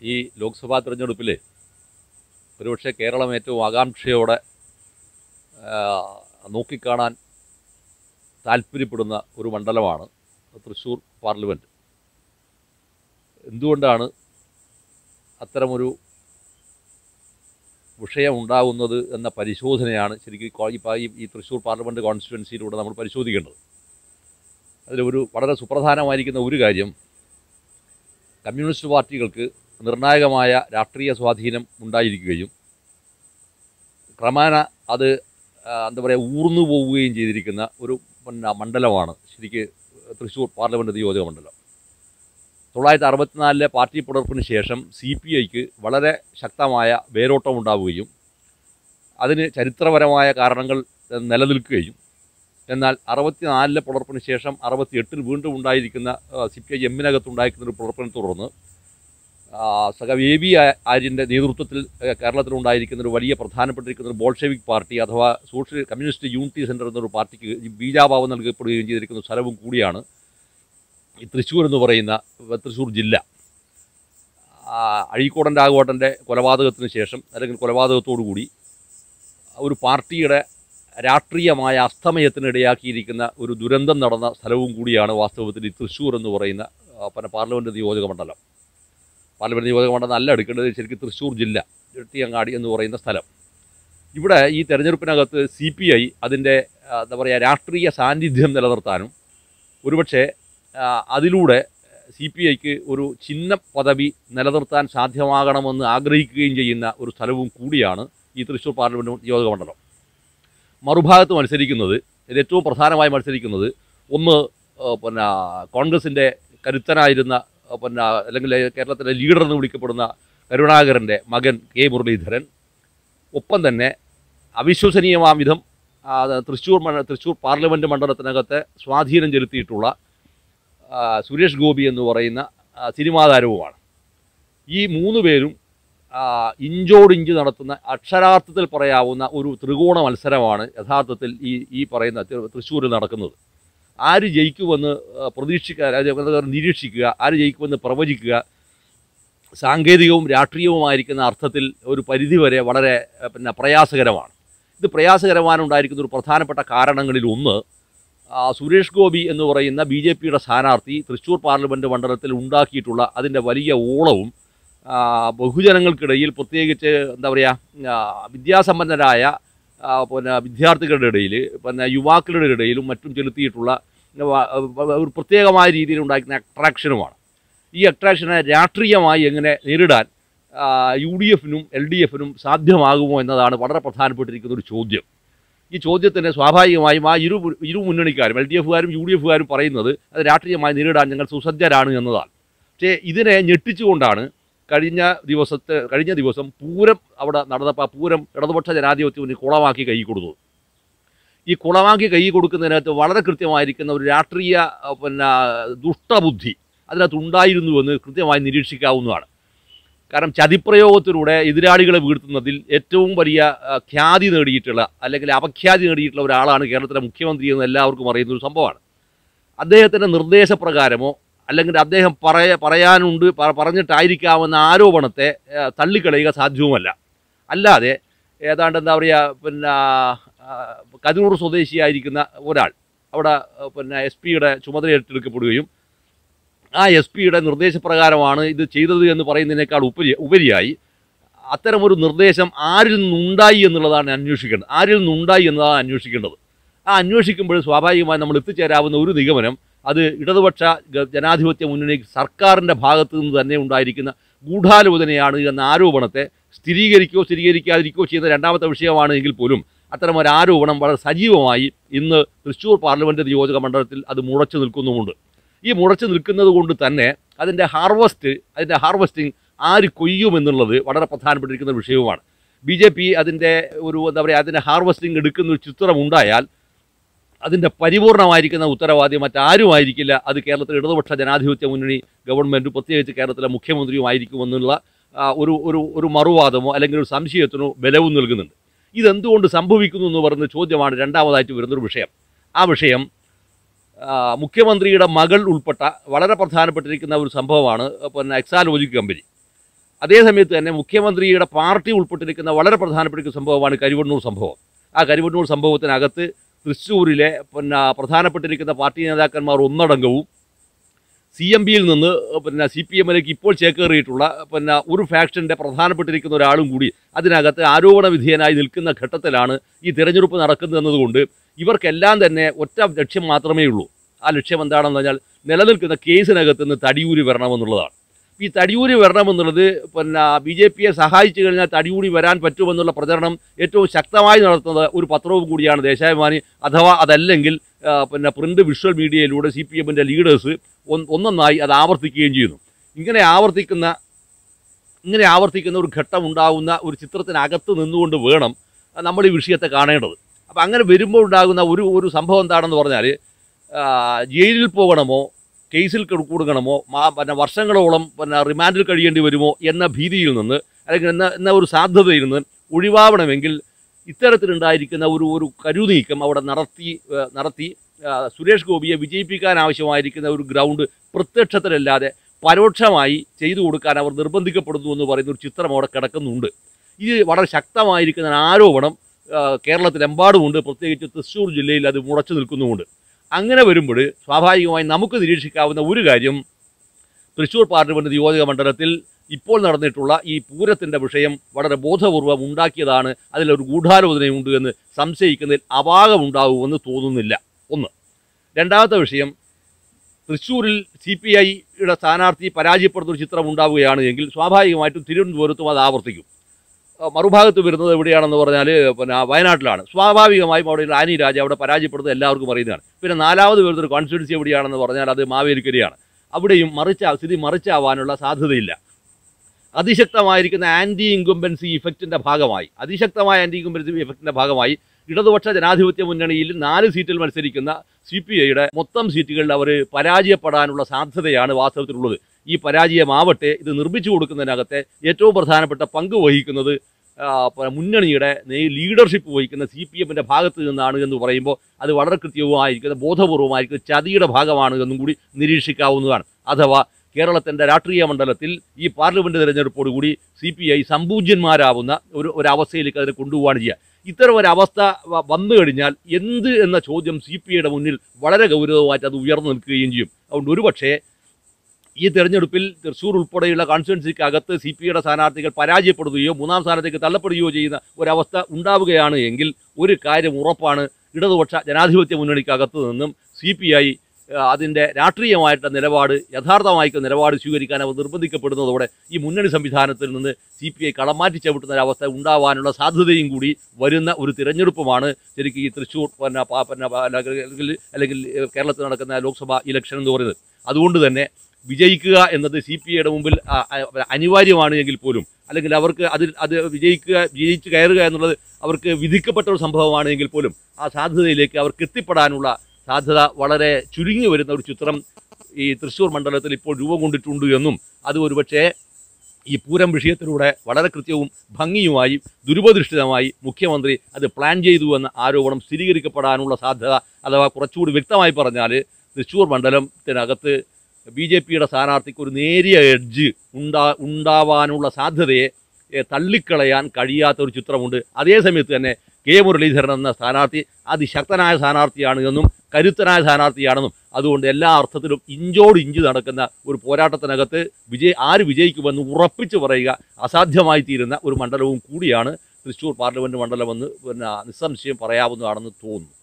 ഈ ലോക്സഭാ തെരഞ്ഞെടുപ്പിൽ ഒരുപക്ഷെ കേരളം ഏറ്റവും ആകാംക്ഷയോടെ നോക്കിക്കാണാൻ താല്പര്യപ്പെടുന്ന ഒരു മണ്ഡലമാണ് തൃശ്ശൂർ പാർലമെൻറ്റ്. എന്തുകൊണ്ടാണ് അത്തരമൊരു വിഷയം ഉണ്ടാകുന്നത് എന്ന പരിശോധനയാണ് ശരിക്കും ഈ തൃശ്ശൂർ പാർലമെൻറ്റ് കോൺസ്റ്റിറ്റ്യുവൻസിയിലൂടെ നമ്മൾ പരിശോധിക്കേണ്ടത്. അതിലൊരു വളരെ സുപ്രധാനമായിരിക്കുന്ന ഒരു കാര്യം, കമ്മ്യൂണിസ്റ്റ് പാർട്ടികൾക്ക് നിർണായകമായ രാഷ്ട്രീയ സ്വാധീനം ഉണ്ടായിരിക്കുകയും ക്രമേണ അത് എന്താ പറയുക ഊർന്നു പോവുകയും ചെയ്തിരിക്കുന്ന ഒരു മണ്ഡലമാണ് ശരിക്ക് തൃശ്ശൂർ പാർലമെൻറ്റ് നിയോജക മണ്ഡലം. 1964 പാർട്ടി പിളർപ്പിന് ശേഷം CPIക്ക് വളരെ ശക്തമായ വേരോട്ടം ഉണ്ടാവുകയും അതിന് ചരിത്രപരമായ കാരണങ്ങൾ നിലനിൽക്കുകയും എന്നാൽ 64 പിളർപ്പിന് ശേഷം 68 വീണ്ടും ഉണ്ടായിരിക്കുന്ന CPI-എമ്മിനകത്തുണ്ടായിരിക്കുന്ന ഒരു പിളർപ്പിനെ തുടർന്ന് സഖാവ് ആര്യൻ്റെ നേതൃത്വത്തിൽ കേരളത്തിലുണ്ടായിരിക്കുന്ന ഒരു വലിയ പ്രധാനപ്പെട്ടിരിക്കുന്ന ഒരു ബോൾഷെവിക് പാർട്ടി അഥവാ സോഷ്യൽ കമ്മ്യൂണിസ്റ്റ് യൂണിറ്റി സെൻറ്റർ എന്നൊരു പാർട്ടിക്ക് ബീജാഭാവം നൽകപ്പെടുകയും ചെയ്തിരിക്കുന്ന സ്ഥലവും കൂടിയാണ് ഈ തൃശ്ശൂർ എന്ന് പറയുന്ന തൃശ്ശൂർ ജില്ല. അഴീക്കോടൻ രാഘവേട്ടൻ്റെ കൊലപാതകത്തിന് ശേഷം അല്ലെങ്കിൽ കൊലപാതകത്തോടുകൂടി ഒരു പാർട്ടിയുടെ രാഷ്ട്രീയമായ അസ്തമയത്തിനിടയാക്കിയിരിക്കുന്ന ഒരു ദുരന്തം നടന്ന സ്ഥലവും കൂടിയാണ് വാസ്തവത്തിൽ ഈ തൃശ്ശൂർ എന്ന് പറയുന്ന പാർലമെൻറ്റ് നിയോജക മണ്ഡലം. പാർലമെൻറ്റ് നിയോജക മണ്ഡലം നല്ല എടുക്കേണ്ടത് ശരിക്കും തൃശ്ശൂർ ജില്ല ഇരട്ടിയങ്ങാടി എന്ന് പറയുന്ന സ്ഥലം. ഇവിടെ ഈ തെരഞ്ഞെടുപ്പിനകത്ത് CPI അതിൻ്റെ എന്താ പറയുക രാഷ്ട്രീയ സാന്നിധ്യം നിലനിർത്താനും ഒരുപക്ഷെ അതിലൂടെ CPIക്ക് ഒരു ചിഹ്ന പദവി നിലനിർത്താൻ സാധ്യമാകണമെന്ന് ആഗ്രഹിക്കുകയും ചെയ്യുന്ന ഒരു സ്ഥലവും കൂടിയാണ് ഈ തൃശ്ശൂർ പാർലമെൻറ്റ് നിയോജക മണ്ഡലം. മറുഭാഗത്ത് മത്സരിക്കുന്നത് ഏറ്റവും പ്രധാനമായി മത്സരിക്കുന്നത് ഒന്ന് കോൺഗ്രസിൻ്റെ കരുത്തനായിരുന്ന അല്ലെങ്കിൽ കേരളത്തിലെ ലീഡർ എന്ന് വിളിക്കപ്പെടുന്ന കരുണാകരൻ്റെ മകൻ K. മുരളീധരൻ, ഒപ്പം തന്നെ അവിശ്വസനീയമാം വിധം തൃശ്ശൂർ പാർലമെൻറ്റ് മണ്ഡലത്തിനകത്ത് സ്വാധീനം ചെലുത്തിയിട്ടുള്ള സുരേഷ് ഗോപി എന്ന് പറയുന്ന സിനിമാ താരവുമാണ്. ഈ മൂന്ന് പേരും ഇഞ്ചോടിഞ്ച് നടത്തുന്ന അക്ഷരാർത്ഥത്തിൽ പറയാവുന്ന ഒരു ത്രികോണ മത്സരമാണ് യഥാർത്ഥത്തിൽ ഈ പറയുന്ന തൃശ്ശൂരിൽ നടക്കുന്നത്. ആര് ജയിക്കുമെന്ന് നിരീക്ഷിക്കുക, ആര് ജയിക്കുമെന്ന് പ്രവചിക്കുക സാങ്കേതികവും രാഷ്ട്രീയവുമായിരിക്കുന്ന അർത്ഥത്തിൽ ഒരു പരിധിവരെ വളരെ പ്രയാസകരമാണ്. ഇത് പ്രയാസകരമാനുണ്ടായിരിക്കുന്ന ഒരു പ്രധാനപ്പെട്ട കാരണങ്ങളിൽ ഒന്ന്, സുരേഷ് ഗോപി എന്ന് പറയുന്ന BJPയുടെ സ്ഥാനാർത്ഥി തൃശ്ശൂർ പാർലമെൻറ്റ് മണ്ഡലത്തിൽ ഉണ്ടാക്കിയിട്ടുള്ള അതിൻ്റെ വലിയ ഓളവും ബഹുജനങ്ങൾക്കിടയിൽ പ്രത്യേകിച്ച് എന്താ പറയുക വിദ്യാസമ്പന്നരായ വിദ്യാർത്ഥികളുടെ ഇടയിൽ യുവാക്കളുടെ ഇടയിലും മറ്റും ചെലുത്തിയിട്ടുള്ള ഒരു പ്രത്യേകമായ രീതിയിൽ ഉണ്ടാക്കുന്ന അട്രാക്ഷനുമാണ്. ഈ അട്രാക്ഷനെ രാഷ്ട്രീയമായി എങ്ങനെ നേരിടാൻ UDFനും LDFനും സാധ്യമാകുമോ എന്നതാണ് വളരെ പ്രധാനപ്പെട്ടിരിക്കുന്ന ഒരു ചോദ്യം. ഈ ചോദ്യത്തിന് സ്വാഭാവികമായും ഇരു മുന്നണിക്കാരും LDFകാരും UDFകാരും പറയുന്നത് അത് രാഷ്ട്രീയമായി നേരിടാൻ ഞങ്ങൾ സുസജ്ജരാണ് എന്നതാണ്. പക്ഷേ ഇതിനെ ഞെട്ടിച്ചുകൊണ്ടാണ് കഴിഞ്ഞ ദിവസം പൂരം അവിടെ നടന്നപ്പോൾ പൂരം ഇടതുപക്ഷ ജനാധിപത്യത്തിന് കുളമാക്കി കൈ കൊടുത്തത്. ഈ കുളമാക്കി കൈ കൊടുക്കുന്നതിനകത്ത് വളരെ കൃത്യമായിരിക്കുന്ന ഒരു രാഷ്ട്രീയ ദുഷ്ടബുദ്ധി അതിനകത്തുണ്ടായിരുന്നുവെന്ന് കൃത്യമായി നിരീക്ഷിക്കാവുന്നതാണ്. കാരണം ചതിപ്രയോഗത്തിലൂടെ എതിരാളികളെ വീഴ്ത്തുന്നതിൽ ഏറ്റവും വലിയ ഖ്യാതി നേടിയിട്ടുള്ള അല്ലെങ്കിൽ അപഖ്യാതി നേടിയിട്ടുള്ള ഒരാളാണ് കേരളത്തിലെ മുഖ്യമന്ത്രി എന്ന് എല്ലാവർക്കും അറിയുന്ന ഒരു സംഭവമാണ്. അദ്ദേഹത്തിൻ്റെ നിർദ്ദേശപ്രകാരമോ അല്ലെങ്കിൽ അദ്ദേഹം പറഞ്ഞിട്ടായിരിക്കാമെന്ന ആരോപണത്തെ തള്ളിക്കളയുക സാധ്യവുമല്ല. അല്ലാതെ ഏതാണ്ട് എന്താ പറയുക കതിരൂർ സ്വദേശിയായിരിക്കുന്ന ഒരാൾ അവിടെ SP-യുടെ ചുമതല ഏറ്റെടുക്കപ്പെടുകയും ആ SP-യുടെ നിർദ്ദേശപ്രകാരമാണ് ഇത് ചെയ്തത് എന്ന് പറയുന്നതിനേക്കാൾ ഉപരിയായി അത്തരമൊരു നിർദ്ദേശം ആരിൽ നിന്നുണ്ടായി എന്നുള്ളതാണ് അന്വേഷിക്കേണ്ടത്. ആ അന്വേഷിക്കുമ്പോൾ സ്വാഭാവികമായി നമ്മൾ എത്തിച്ചേരാവുന്ന ഒരു നിഗമനം അത് ഇടതുപക്ഷ ജനാധിപത്യ മുന്നണി സർക്കാരിൻ്റെ ഭാഗത്തു നിന്ന് തന്നെ ഉണ്ടായിരിക്കുന്ന ഗൂഢാലോചനയാണ് എന്ന ആരോപണത്തെ സ്ഥിരീകരിക്കാതിരിക്കുകയോ ചെയ്യുന്ന രണ്ടാമത്തെ വിഷയമാണ് എങ്കിൽ പോലും അത്തരമൊരു ആരോപണം വളരെ സജീവമായി ഇന്ന് തൃശ്ശൂർ പാർലമെൻറ്റ് നിയോജക മണ്ഡലത്തിൽ അത് മുഴച്ചു നിൽക്കുന്നുമുണ്ട്. ഈ മുഴച്ചു നിൽക്കുന്നത് കൊണ്ട് തന്നെ അതിൻ്റെ ഹാർവസ്റ്റിംഗ് ആര് കൊയ്യുമെന്നുള്ളത് വളരെ പ്രധാനപ്പെട്ടിരിക്കുന്ന വിഷയവുമാണ്. BJP അതിൻ്റെ ഒരു എന്താ പറയുക അതിൻ്റെ ഹാർവസ്റ്റിംഗ് എടുക്കുന്ന ഒരു ചിത്രമുണ്ടായാൽ അതിൻ്റെ പരിപൂർണമായിരിക്കുന്ന ഉത്തരവാദി മറ്റാരുമായിരിക്കില്ല. അത് കേരളത്തിലെ ഇടതുപക്ഷ ജനാധിപത്യ മുന്നണി ഗവൺമെൻറ് പ്രത്യേകിച്ച് കേരളത്തിലെ മുഖ്യമന്ത്രിയുമായിരിക്കുമെന്നുള്ള ഒരു മറുവാദമോ അല്ലെങ്കിൽ ഒരു സംശയത്തിനോ ബലവും നൽകുന്നുണ്ട്. ഇതെന്തുകൊണ്ട് സംഭവിക്കുന്നു എന്ന് പറയുന്ന ചോദ്യമാണ് രണ്ടാമതായിട്ട് വരുന്നൊരു വിഷയം. ആ വിഷയം മുഖ്യമന്ത്രിയുടെ മകൾ ഉൾപ്പെട്ട വളരെ പ്രധാനപ്പെട്ടിരിക്കുന്ന ഒരു സംഭവമാണ് എക്സാലോജിക് കമ്പനി. അതേസമയത്ത് തന്നെ മുഖ്യമന്ത്രിയുടെ പാർട്ടി ഉൾപ്പെട്ടിരിക്കുന്ന വളരെ പ്രധാനപ്പെട്ട ഒരു സംഭവമാണ് കരിവണ്ണൂർ സംഭവം. ആ കരിവണ്ണൂർ സംഭവത്തിനകത്ത് തൃശ്ശൂരിലെ പ്രധാനപ്പെട്ടിരിക്കുന്ന പാർട്ടി നേതാക്കന്മാർ ഒന്നടങ്കവും CMBയിൽ നിന്ന് CPMലേക്ക് ഇപ്പോൾ ചേക്കേറിയിട്ടുള്ള ഒരു ഫാക്ഷൻ്റെ പ്രധാനപ്പെട്ടിരിക്കുന്ന ഒരാളും കൂടി അതിനകത്ത് ആരോപണ വിധേയനായി നിൽക്കുന്ന ഘട്ടത്തിലാണ് ഈ തിരഞ്ഞെടുപ്പ് നടക്കുന്നതെന്നതുകൊണ്ട് ഇവർക്കെല്ലാം തന്നെ ഒറ്റ ലക്ഷ്യം മാത്രമേ ഉള്ളൂ. ആ ലക്ഷ്യം എന്താണെന്ന് പറഞ്ഞാൽ നിലനിൽക്കുന്ന കേസിനകത്ത് നിന്ന് തടിയൂരി വരണമെന്നുള്ളതാണ്. ഈ തടിയൂരി വരണമെന്നുള്ളത് BJPയെ സഹായിച്ചു കഴിഞ്ഞാൽ തടിയൂരി വരാൻ പറ്റുമെന്നുള്ള പ്രചരണം ഏറ്റവും ശക്തമായി നടത്തുന്നത് ഒരു പത്രവും കൂടിയാണ് ദേശാഭിമാനി. അഥവാ അതല്ലെങ്കിൽ പ്രിൻ്റ് വിഷ്വൽ മീഡിയയിലൂടെ CPMൻ്റെ ലീഡേഴ്സ് ഒന്നൊന്നായി അത് ആവർത്തിക്കുകയും ചെയ്യുന്നു. ഇങ്ങനെ ആവർത്തിക്കുന്ന ഒരു ഘട്ടം ഉണ്ടാകുന്ന ഒരു ചിത്രത്തിനകത്ത് നിന്നുകൊണ്ട് വേണം നമ്മൾ ഈ വിഷയത്തെ കാണേണ്ടത്. അപ്പോൾ അങ്ങനെ വരുമ്പോൾ ഉണ്ടാകുന്ന ഒരു സംഭവം എന്താണെന്ന് പറഞ്ഞാൽ ജയിലിൽ പോകണമോ കേസിൽ കൊടുക്കണമോ വർഷങ്ങളോളം റിമാൻഡിൽ കഴിയേണ്ടി വരുമോ എന്ന ഭീതിയിൽ നിന്ന് അല്ലെങ്കിൽ എന്ന ഒരു സാധ്യതയിൽ നിന്ന് ഒഴിവാവണമെങ്കിൽ ഇത്തരത്തിലുണ്ടായിരിക്കുന്ന ഒരു കരുനീക്കം അവിടെ നടത്തി സുരേഷ് ഗോപിയെ വിജയിപ്പിക്കാൻ ആവശ്യമായിരിക്കുന്ന ഒരു ഗ്രൗണ്ട് പ്രത്യക്ഷത്തിലല്ലാതെ പരോക്ഷമായി ചെയ്തു കൊടുക്കാൻ അവർ നിർബന്ധിക്കപ്പെടുന്നു എന്ന് പറയുന്ന ഒരു ചിത്രം അവിടെ കിടക്കുന്നുണ്ട്. ഇത് വളരെ ശക്തമായിരിക്കുന്ന ആരോപണം കേരളത്തിലെമ്പാടുമുണ്ട്. പ്രത്യേകിച്ച് തൃശ്ശൂർ ജില്ലയിൽ അത് മുളച്ചു നിൽക്കുന്നുമുണ്ട്. അങ്ങനെ വരുമ്പോൾ സ്വാഭാവികമായി നമുക്ക് നിരീക്ഷിക്കാവുന്ന ഒരു കാര്യം തൃശ്ശൂർ പാർലമെൻറ്റ് നിയോജക മണ്ഡലത്തിൽ ഇപ്പോൾ നടന്നിട്ടുള്ള ഈ പൂരത്തിൻ്റെ വിഷയം വളരെ ബോധപൂർവം ഉണ്ടാക്കിയതാണ്, അതിലൊരു ഗൂഢാലോചനയുണ്ട് എന്ന് സംശയിക്കുന്നതിൽ അപാകമുണ്ടാകുമെന്ന് തോന്നുന്നില്ല. ഒന്ന്. രണ്ടാമത്തെ വിഷയം, തൃശ്ശൂരിൽ CPIയുടെ സ്ഥാനാർത്ഥി പരാജയപ്പെടുന്നൊരു ചിത്രം ഉണ്ടാവുകയാണ് എങ്കിൽ സ്വാഭാവികമായിട്ടും തിരുവനന്തപുരത്തും അത് ആവർത്തിക്കും. മറുഭാഗത്ത് വരുന്നത് എവിടെയാണെന്ന് പറഞ്ഞാൽ വയനാട്ടിലാണ്. സ്വാഭാവികമായും അവിടെയുള്ള ആനി രാജ അവിടെ പരാജയപ്പെടുന്നത് എല്ലാവർക്കും അറിയുന്നതാണ്. പിന്നെ നാലാമത് വരുന്നൊരു കോൺസ്റ്റിറ്റ്യുവൻസി എവിടെയാണെന്ന് പറഞ്ഞാൽ അത് മാവേലിക്കരയാണ്. അവിടെയും സ്ഥിതി മറിച്ചാവാനുള്ള സാധ്യതയില്ല. അതിശക്തമായിരിക്കുന്ന ആൻറ്റി ഇൻകംബൻസി ഇഫക്റ്റിൻ്റെ ഭാഗമായി ഇടതുപക്ഷ ജനാധിപത്യ മുന്നണിയിൽ 4 സീറ്റിൽ മത്സരിക്കുന്ന CPIയുടെ മൊത്തം സീറ്റുകളിൽ അവർ പരാജയപ്പെടാനുള്ള സാധ്യതയാണ് വാസ്തവത്തിലുള്ളത്. ഈ പരാജയമാവട്ടെ ഇത് നിർമ്മിച്ചു കൊടുക്കുന്നതിനകത്തെ ഏറ്റവും പ്രധാനപ്പെട്ട പങ്ക് വഹിക്കുന്നത് മുന്നണിയുടെ ലീഡർഷിപ്പ് വഹിക്കുന്ന CPMൻ്റെ ഭാഗത്ത് നിന്നാണ് എന്ന് പറയുമ്പോൾ അത് വളരെ കൃത്യവുമായിരിക്കുന്ന ബോധപൂർവമായിരിക്കുന്ന ചതിയുടെ ഭാഗമാണ് എന്നും കൂടി നിരീക്ഷിക്കാവുന്നതാണ്. അഥവാ കേരളത്തിൻ്റെ രാഷ്ട്രീയ മണ്ഡലത്തിൽ ഈ പാർലമെൻറ്റ് തിരഞ്ഞെടുപ്പോടുകൂടി CPI സമ്പൂജ്യന്മാരാവുന്ന ഒരവസ്ഥയിലേക്ക് അതിനെ കൊണ്ടുപോവുകയാണ് ചെയ്യുക. ഇത്തരം ഒരവസ്ഥ വന്നു കഴിഞ്ഞാൽ എന്ത് എന്ന ചോദ്യം CPIയുടെ മുന്നിൽ വളരെ ഗൗരവമായിട്ട് അത് ഉയർന്നു നിൽക്കുകയും ചെയ്യും. അതുകൊണ്ട് ഒരുപക്ഷേ ഈ തെരഞ്ഞെടുപ്പിൽ തൃശ്ശൂർ ഉൾപ്പെടെയുള്ള കോൺസ്റ്റിറ്റ്യുവൻസിക്കകത്ത് CPIയുടെ സ്ഥാനാർത്ഥികൾ പരാജയപ്പെടുകയോ 3ാം സ്ഥാനത്തേക്ക് തള്ളപ്പെടുകയോ ചെയ്യുന്ന ഒരവസ്ഥ ഉണ്ടാവുകയാണ് എങ്കിൽ ഒരു കാര്യം ഉറപ്പാണ്, ഇടതുപക്ഷ ജനാധിപത്യ മുന്നണിക്കകത്ത് നിന്നും CPI അതിൻ്റെ രാഷ്ട്രീയമായിട്ടുള്ള യഥാർത്ഥമായിട്ടുള്ള നിലപാട് സ്വീകരിക്കാൻ അവർ നിർബന്ധിക്കപ്പെടുന്നതോടെ ഈ മുന്നണി സംവിധാനത്തിൽ നിന്ന് CPI കളം മാറ്റി ചവിട്ടുന്ന ഒരവസ്ഥ ഉണ്ടാവാനുള്ള സാധ്യതയും കൂടി വരുന്ന ഒരു തിരഞ്ഞെടുപ്പുമാണ് ശരിക്കും ഈ തൃശ്ശൂർ അല്ലെങ്കിൽ കേരളത്തിൽ നടക്കുന്ന ലോക്സഭാ ഇലക്ഷൻ എന്ന് പറയുന്നത്. അതുകൊണ്ട് തന്നെ വിജയിക്കുക എന്നത് CPIയുടെ മുമ്പിൽ അനിവാര്യമാണ് എങ്കിൽ പോലും, അല്ലെങ്കിൽ അവർക്ക് അത് വിജയിച്ച് കയറുക എന്നുള്ളത് അവർക്ക് വിധിക്കപ്പെട്ട ഒരു സംഭവമാണ് എങ്കിൽ പോലും ആ സാധ്യതയിലേക്ക് അവർക്ക് എത്തിപ്പെടാനുള്ള സാധ്യത വളരെ ചുരുങ്ങി വരുന്ന ഒരു ചിത്രം ഈ തൃശ്ശൂർ മണ്ഡലത്തിൽ ഇപ്പോൾ രൂപം കൊണ്ടിട്ടുണ്ട് എന്നും അത് ഒരുപക്ഷേ ഈ പൂരം വിഷയത്തിലൂടെ വളരെ കൃത്യവും ഭംഗിയുമായി ദുരുപദിഷ്ടിതമായി മുഖ്യമന്ത്രി അത് പ്ലാൻ ചെയ്തു എന്ന ആരോപണം സ്ഥിരീകരിക്കപ്പെടാനുള്ള സാധ്യത, അഥവാ കുറച്ചുകൂടി വ്യക്തമായി പറഞ്ഞാൽ തൃശ്ശൂർ മണ്ഡലത്തിനകത്ത് BJPയുടെ സ്ഥാനാർത്ഥിക്ക് ഒരു നേരിയ എഡ്ജ് ഉണ്ടാവാനുള്ള സാധ്യതയെ തള്ളിക്കളയാൻ കഴിയാത്തൊരു ചിത്രമുണ്ട്. അതേസമയത്ത് തന്നെ കെ മുരളീധരൻ എന്ന സ്ഥാനാർത്ഥി അതിശക്തനായ സ്ഥാനാർത്ഥിയാണ് എന്നും കരുത്തനായ സ്ഥാനാർത്ഥിയാണെന്നും അതുകൊണ്ട് എല്ലാ അർത്ഥത്തിലും ഇഞ്ചോട് ഇഞ്ച് നടക്കുന്ന ഒരു പോരാട്ടത്തിനകത്ത് ആര് വിജയിക്കുമെന്ന് ഉറപ്പിച്ച് പറയുക അസാധ്യമായി തീരുന്ന ഒരു മണ്ഡലവും കൂടിയാണ് തൃശ്ശൂർ പാർലമെൻറ്റ് മണ്ഡലമെന്ന് നിസ്സംശയം പറയാവുന്നതാണെന്ന് തോന്നുന്നു.